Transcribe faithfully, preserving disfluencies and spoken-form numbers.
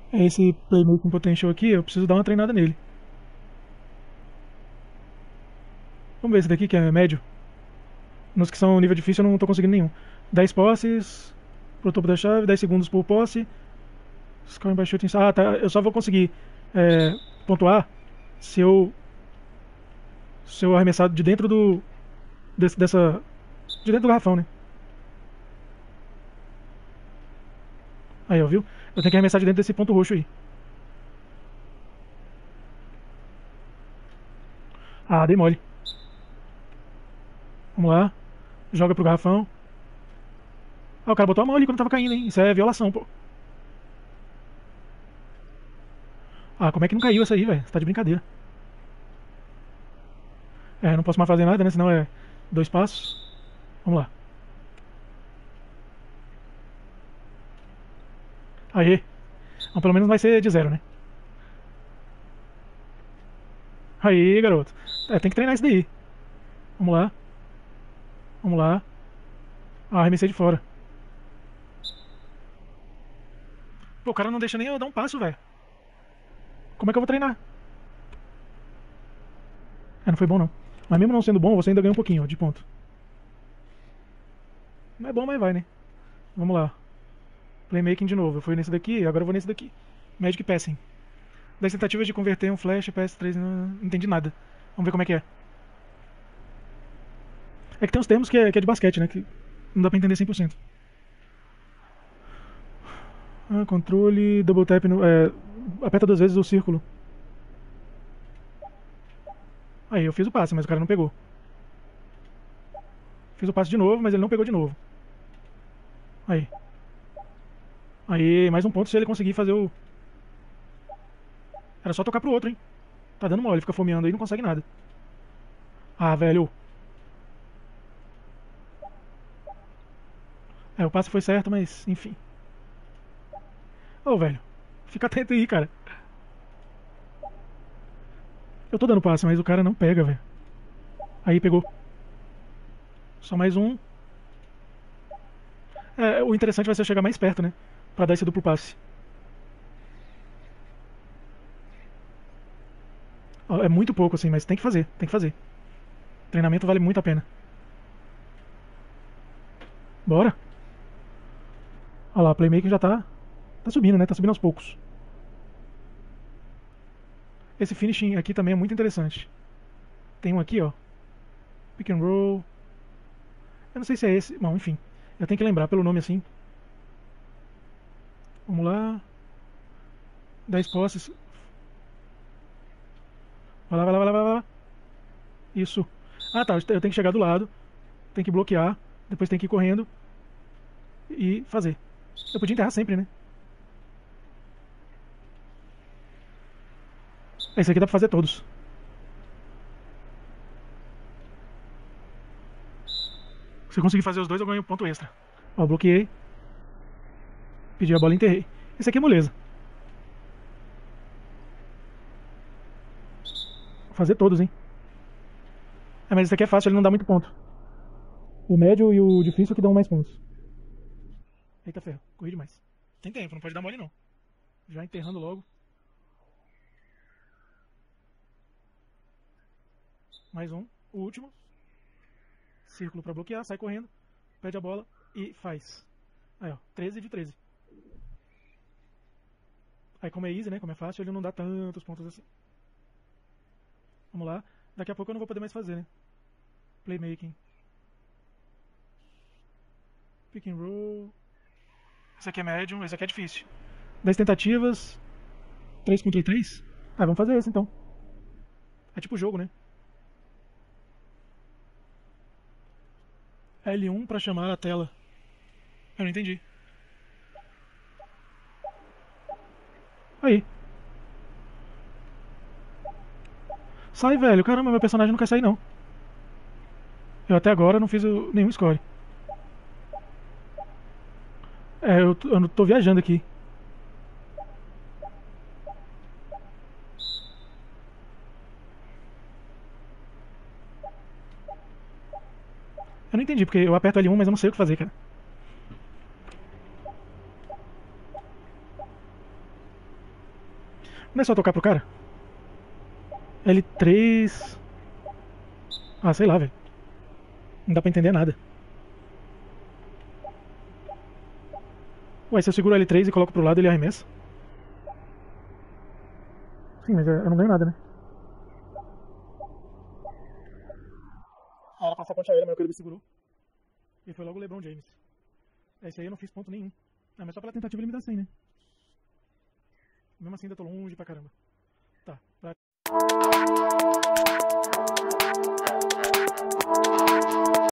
É esse Playmaking Potential aqui, eu preciso dar uma treinada nele. Vamos ver esse daqui que é médio. Nos que são nível difícil eu não tô conseguindo nenhum. dez posses pro topo da chave, dez segundos por posse. Scoring by shooting. Ah, tá. Eu só vou conseguir é, pontuar se eu se eu arremessar de dentro do desse, dessa de dentro do garrafão, né? Aí, ó, viu? Eu tenho que arremessar de dentro desse ponto roxo aí. Ah, dei mole. Vamos lá. Joga pro garrafão. Ah, o cara botou a mão ali quando tava caindo, hein? Isso é violação, pô. Ah, como é que não caiu essa aí, velho? Você tá de brincadeira. É, não posso mais fazer nada, né? Senão é dois passos. Vamos lá. Aê. Então, pelo menos vai ser de zero, né? Aí, garoto. É, tem que treinar isso daí. Vamos lá. Vamos lá. Ah, arremessei de fora. Pô, o cara não deixa nem eu dar um passo, velho. Como é que eu vou treinar? É, não foi bom não. Mas mesmo não sendo bom, você ainda ganha um pouquinho ó, de ponto. Não é bom, mas vai, né? Vamos lá. Playmaking de novo. Eu fui nesse daqui, agora eu vou nesse daqui. Magic Passing. Das tentativas de converter um Flash P S três, não, não entendi nada. Vamos ver como é que é. É que tem uns termos que é, que é de basquete, né? Que não dá pra entender cem por cento. Ah, controle, double tap, no, é, aperta duas vezes o círculo. Aí, eu fiz o passe, mas o cara não pegou. Fiz o passe de novo, mas ele não pegou de novo. Aí. Aí, mais um ponto se ele conseguir fazer o... Era só tocar pro outro, hein? Tá dando mole, ele fica fomeando aí e não consegue nada. Ah, velho. É, o passe foi certo, mas enfim. Ô, oh, velho. Fica atento aí, cara. Eu tô dando passe, mas o cara não pega, velho. Aí, pegou. Só mais um. É, o interessante vai ser chegar mais perto, né? Pra dar esse duplo passe. Ó, é muito pouco, assim, mas tem que fazer. Tem que fazer. Treinamento vale muito a pena. Bora. Olha lá, playmaking já tá, tá subindo, né? Tá subindo aos poucos. Esse finishing aqui também é muito interessante. Tem um aqui, ó. Pick and roll. Eu não sei se é esse. Bom, enfim. Eu tenho que lembrar pelo nome assim. Vamos lá. dez posses. Vai lá, vai lá, vai lá, vai lá. Isso. Ah, tá. Eu tenho que chegar do lado. Tem que bloquear. Depois tem que ir correndo. E fazer. Eu podia enterrar sempre, né? Esse aqui dá pra fazer todos. Se eu conseguir fazer os dois, eu ganho um ponto extra. Ó, bloqueei. Pedi a bola e enterrei. Esse aqui é moleza. Vou fazer todos, hein? É, mas esse aqui é fácil, ele não dá muito ponto. O médio e o difícil que dão mais pontos. Eita ferro, corri demais. Tem tempo, não pode dar mole não. Já enterrando logo. Mais um, o último. Círculo pra bloquear, sai correndo. Pede a bola e faz. Aí ó, treze de treze. Aí como é easy, né, como é fácil, ele não dá tantos pontos assim. Vamos lá. Daqui a pouco eu não vou poder mais fazer, né. Playmaking. Pick and roll. Esse aqui é médium, esse aqui é difícil. dez tentativas. três contra três? Ah, vamos fazer esse então. É tipo jogo, né? L um pra chamar a tela. Eu não entendi. Aí. Sai, velho. Caramba, meu personagem não quer sair, não. Eu até agora não fiz o- nenhum score. É, eu, t- eu não tô viajando aqui. Eu não entendi, porque eu aperto L um, mas eu não sei o que fazer, cara. Não é só tocar pro cara? L três... Ah, sei lá, velho. Não dá pra entender nada. Ué, se eu seguro L três e coloco pro lado, ele arremessa? Sim, mas eu não ganho nada, né? Ah, era passar a ponte aérea, mas o Kirby segurou. E foi logo o LeBron James. Esse aí eu não fiz ponto nenhum. Ah, mas só pela tentativa ele me dá cem, né? Mesmo assim ainda tô longe pra caramba. Tá, pra